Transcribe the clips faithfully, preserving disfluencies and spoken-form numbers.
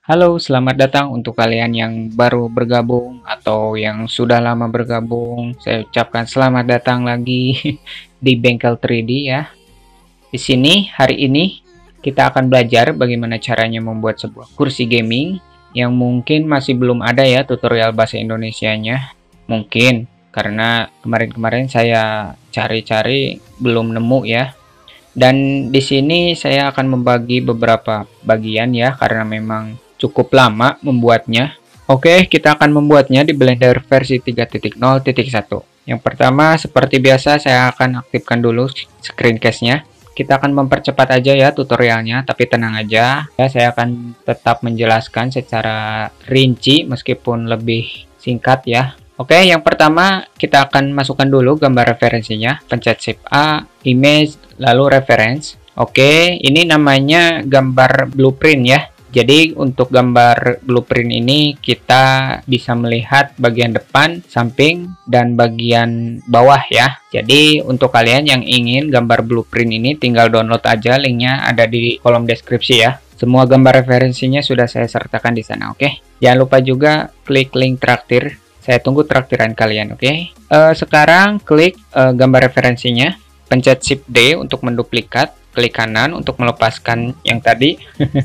Halo, selamat datang untuk kalian yang baru bergabung atau yang sudah lama bergabung. Saya ucapkan selamat datang lagi di Bengkel tiga D ya. Di sini hari ini kita akan belajar bagaimana caranya membuat sebuah kursi gaming yang mungkin masih belum ada ya tutorial bahasa Indonesianya. Mungkin karena kemarin-kemarin saya cari-cari belum nemu ya. Dan di sini saya akan membagi beberapa bagian ya, karena memang cukup lama membuatnya. Oke, kita akan membuatnya di Blender versi tiga titik nol titik satu. Yang pertama, seperti biasa, saya akan aktifkan dulu screencast-nya. Kita akan mempercepat aja ya tutorialnya, tapi tenang aja. Ya, saya akan tetap menjelaskan secara rinci meskipun lebih singkat ya. Oke, yang pertama kita akan masukkan dulu gambar referensinya. Pencet Shift A, Image, lalu Reference. Oke, ini namanya gambar blueprint ya. Jadi untuk gambar blueprint ini kita bisa melihat bagian depan, samping, dan bagian bawah ya. Jadi untuk kalian yang ingin gambar blueprint ini tinggal download aja, linknya ada di kolom deskripsi ya. Semua gambar referensinya sudah saya sertakan di sana, oke? Jangan lupa juga klik link traktir. Saya tunggu traktiran kalian, oke? Okay? Uh, sekarang klik uh, gambar referensinya, pencet Shift D untuk menduplikat, klik kanan untuk melepaskan yang tadi,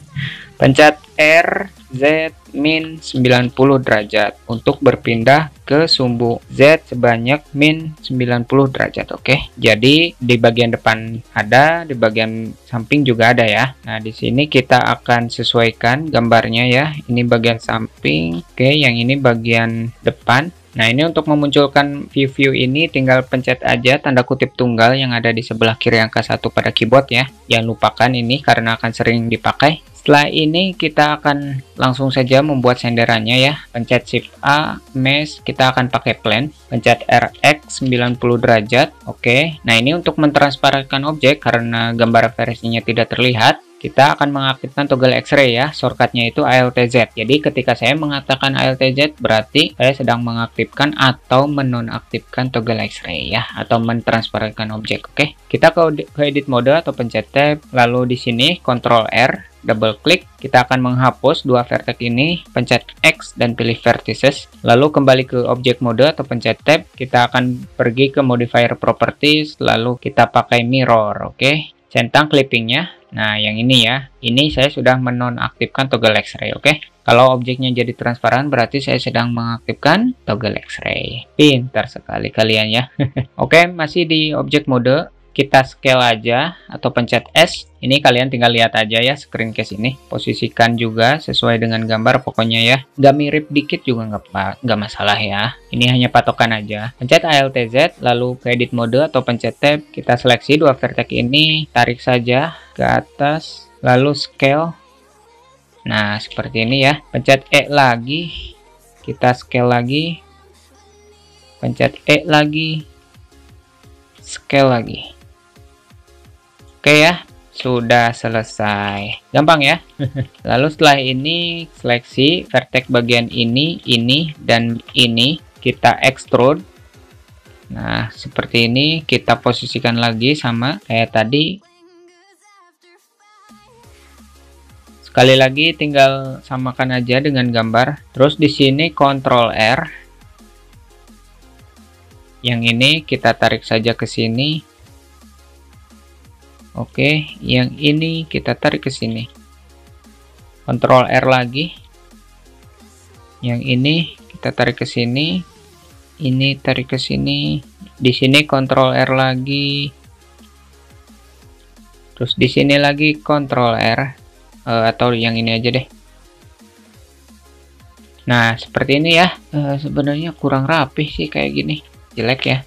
pencet R, Z, min sembilan puluh derajat untuk berpindah ke sumbu Z sebanyak min sembilan puluh derajat, oke? Okay? Jadi di bagian depan ada, di bagian samping juga ada ya. Nah di sini kita akan sesuaikan gambarnya ya. Ini bagian samping, oke? Okay? Yang ini bagian depan. Nah ini untuk memunculkan view-view ini tinggal pencet aja tanda kutip tunggal yang ada di sebelah kiri angka satu pada keyboard ya. Jangan lupakan ini karena akan sering dipakai. Setelah ini kita akan langsung saja membuat senderannya ya. Pencet Shift A, Mesh, kita akan pakai Plane. Pencet R X sembilan puluh derajat. Oke. Nah ini untuk mentransparankan objek karena gambar referensinya tidak terlihat. Kita akan mengaktifkan toggle X-ray ya, shortcutnya itu Alt Z. Jadi ketika saya mengatakan Alt Z berarti saya sedang mengaktifkan atau menonaktifkan toggle X-ray ya, atau mentransparankan objek. Oke, kita ke, ke edit mode atau pencet tab, lalu di sini Ctrl R, double klik, kita akan menghapus dua vertex ini, pencet X dan pilih vertices, lalu kembali ke objek mode atau pencet tab, kita akan pergi ke modifier properties, lalu kita pakai mirror. Oke, centang clippingnya. Nah, yang ini ya, ini saya sudah menonaktifkan toggle X-ray, oke? Kalau objeknya jadi transparan, berarti saya sedang mengaktifkan toggle X-ray. Pintar sekali kalian ya. Oke, masih di objek mode, kita scale aja atau pencet S. Ini kalian tinggal lihat aja ya screencast ini. Posisikan juga sesuai dengan gambar pokoknya ya. Nggak mirip dikit juga nggak nggak masalah ya. Ini hanya patokan aja. Pencet Alt Z, lalu ke edit mode atau pencet tab. Kita seleksi dua vertex ini, tarik saja ke atas, lalu scale. Nah seperti ini ya. Pencet E lagi, kita scale lagi. Pencet E lagi, scale lagi. Oke ya, sudah selesai. Gampang ya. Lalu setelah ini seleksi vertex bagian ini, ini, dan ini. Kita extrude. Nah, seperti ini kita posisikan lagi sama kayak tadi. Sekali lagi tinggal samakan aja dengan gambar. Terus di sini Ctrl R. Yang ini kita tarik saja ke sini. Oke, yang ini kita tarik ke sini. Ctrl R lagi. Yang ini kita tarik ke sini. Ini tarik ke sini. Di sini Ctrl R lagi. Terus di sini lagi Ctrl R. Uh, atau yang ini aja deh. Nah, seperti ini ya. Uh, sebenarnya kurang rapih sih kayak gini. Jelek ya.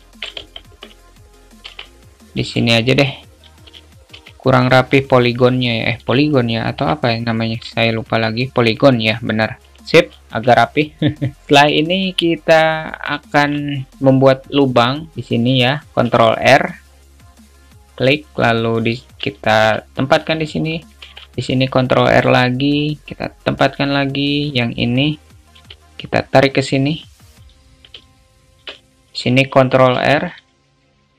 Di sini aja deh. Kurang rapi poligonnya ya, eh poligon ya atau apa yang namanya, saya lupa lagi. Poligon ya, benar. Sip, agak rapi. Setelah ini kita akan membuat lubang di sini ya. Ctrl R, klik, lalu di, kita tempatkan di sini. Di sini Ctrl R lagi, kita tempatkan lagi. Yang ini kita tarik ke sini. Di sini Ctrl R.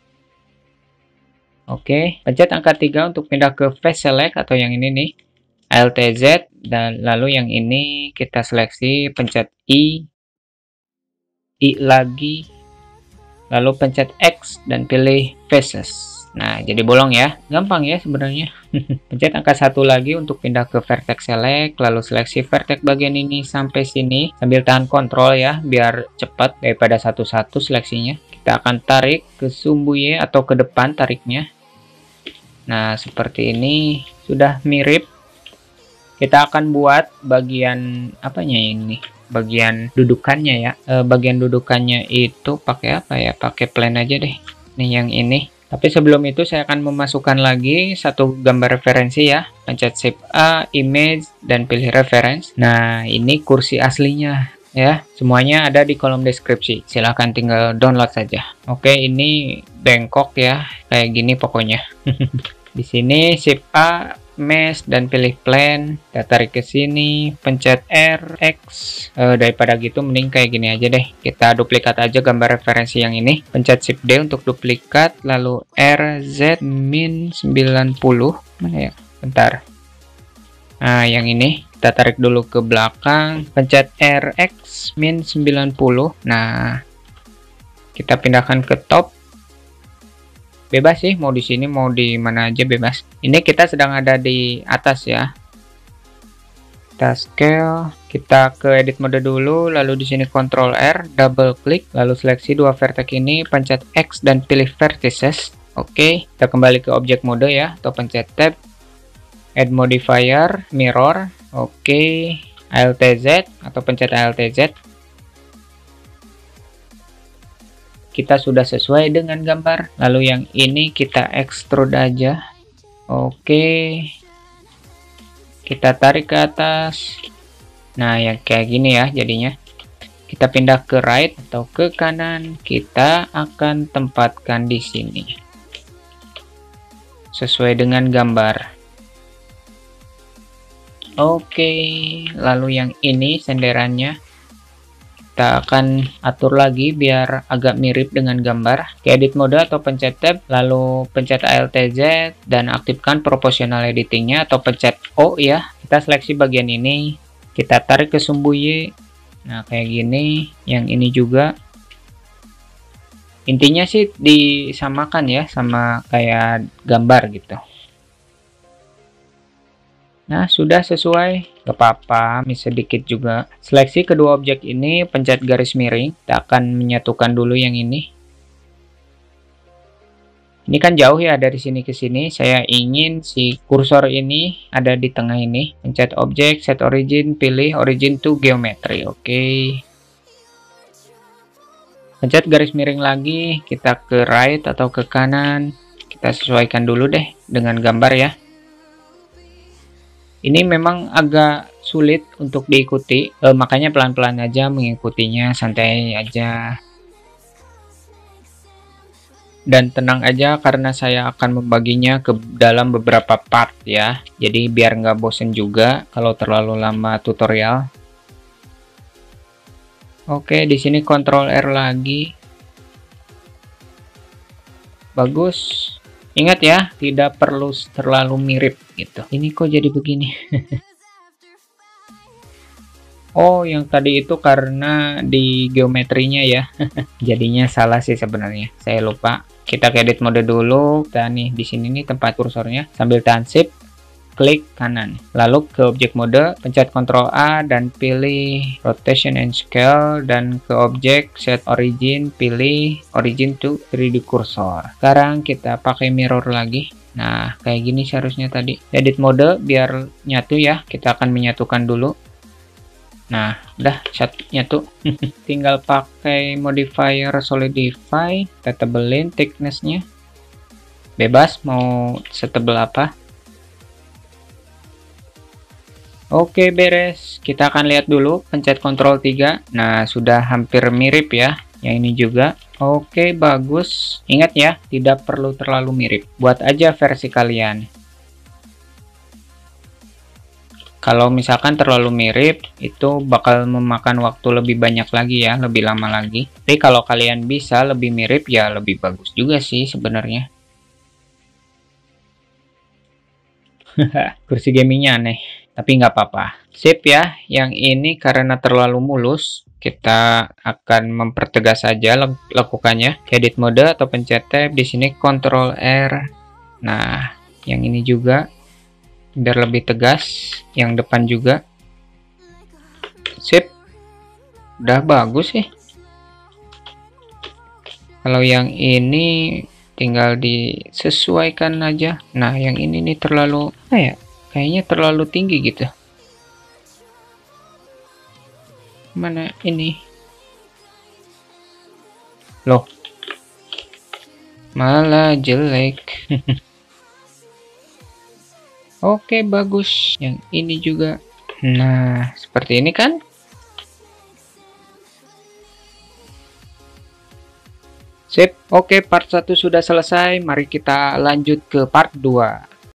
Oke, pencet angka tiga untuk pindah ke face select atau yang ini nih. Alt Z, dan lalu yang ini kita seleksi, pencet I, I lagi, lalu pencet X dan pilih Faces. Nah, jadi bolong ya. Gampang ya sebenarnya. Pencet angka satu lagi untuk pindah ke vertex select, lalu seleksi vertex bagian ini sampai sini sambil tahan kontrol ya, biar cepat daripada satu-satu seleksinya. Kita akan tarik ke sumbu Y atau ke depan tariknya. Nah, seperti ini sudah mirip. Kita akan buat bagian apanya ini? Bagian dudukannya ya. E, bagian dudukannya itu pakai apa ya? Pakai plan aja deh. Nih yang ini. Tapi sebelum itu saya akan memasukkan lagi satu gambar referensi ya. Pencet Shift A, Image, dan pilih Reference. Nah, ini kursi aslinya ya. Semuanya ada di kolom deskripsi. Silahkan tinggal download saja. Oke, ini bengkok ya. Kayak gini pokoknya. Di sini Shift A, Mesh, dan pilih Plan. Kita tarik ke sini, pencet R, X. E, daripada gitu mending kayak gini aja deh. Kita duplikat aja gambar referensi yang ini. Pencet Shift D untuk duplikat, lalu R Z min sembilan puluh. Mana ya? Bentar. Nah, yang ini kita tarik dulu ke belakang, pencet R X min sembilan puluh. Nah, kita pindahkan ke top. Bebas sih, mau di sini mau di mana aja bebas. Ini kita sedang ada di atas ya. Kita scale, kita ke edit mode dulu, lalu di sini Ctrl R, double klik, lalu seleksi dua vertex ini, pencet X dan pilih vertices. Oke, kita kembali ke objek mode ya, atau pencet tab, add modifier, mirror. Oke, Alt Z atau pencet Alt Z. Kita sudah sesuai dengan gambar. Lalu yang ini kita extrude aja. Oke. Kita tarik ke atas. Nah, yang kayak gini ya jadinya. Kita pindah ke right atau ke kanan. Kita akan tempatkan di sini. Sesuai dengan gambar. Oke. Lalu yang ini senderannya. Kita akan atur lagi biar agak mirip dengan gambar. Ke edit mode atau pencet tab, lalu pencet Alt Z dan aktifkan proportional editingnya atau pencet O ya. Kita seleksi bagian ini, kita tarik ke sumbu Y. Nah, kayak gini. Yang ini juga. Intinya sih disamakan ya sama kayak gambar gitu. Nah, sudah sesuai. Gak apa-apa, miss sedikit juga. Seleksi kedua objek ini, pencet garis miring. Kita akan menyatukan dulu yang ini. Ini kan jauh ya dari sini ke sini. Saya ingin si kursor ini ada di tengah ini. Pencet objek, set origin, pilih origin to geometry. Oke. Pencet garis miring lagi. Kita ke right atau ke kanan. Kita sesuaikan dulu deh dengan gambar ya. Ini memang agak sulit untuk diikuti, e, makanya pelan-pelan aja mengikutinya, santai aja. Dan tenang aja karena saya akan membaginya ke dalam beberapa part ya. Jadi biar nggak bosen juga kalau terlalu lama tutorial. Oke, di sini Ctrl R lagi. Bagus. Ingat ya, tidak perlu terlalu mirip gitu. Ini kok jadi begini? Oh, yang tadi itu karena di geometrinya ya. Jadinya salah sih sebenarnya. Saya lupa. Kita ke edit mode dulu. Kita nih di sini nih tempat kursornya. Sambil tahan shift, klik kanan. Lalu ke objek mode, pencet Ctrl A dan pilih rotation and scale, dan ke objek set origin, pilih origin to three D cursor. Sekarang kita pakai mirror lagi. Nah, kayak gini seharusnya tadi. Edit mode biar nyatu ya. Kita akan menyatukan dulu. Nah, udah nyatu. Tinggal pakai modifier solidify, kita tebelin thickness-nya. Bebas mau setebel apa. Oke, beres. Kita akan lihat dulu, pencet Ctrl tiga. Nah, sudah hampir mirip ya. Yang ini juga. Oke, bagus. Ingat ya, tidak perlu terlalu mirip. Buat aja versi kalian. Kalau misalkan terlalu mirip, itu bakal memakan waktu lebih banyak lagi ya, lebih lama lagi. Tapi kalau kalian bisa lebih mirip, ya lebih bagus juga sih sebenarnya. Kursi gamingnya aneh. tapi nggak apa-apa. Sip ya, yang ini karena terlalu mulus, kita akan mempertegas saja lekukannya. Edit mode atau pencet tab di sini Ctrl R. Nah, yang ini juga biar lebih tegas, yang depan juga. Sip. Udah bagus sih. Kalau yang ini tinggal disesuaikan aja. Nah, yang ini nih terlalu apa ya? Kayaknya terlalu tinggi gitu. Mana ini? Loh. Malah jelek. Oke, bagus. Yang ini juga. Nah, seperti ini kan? Sip. Oke, part satu sudah selesai. Mari kita lanjut ke part dua.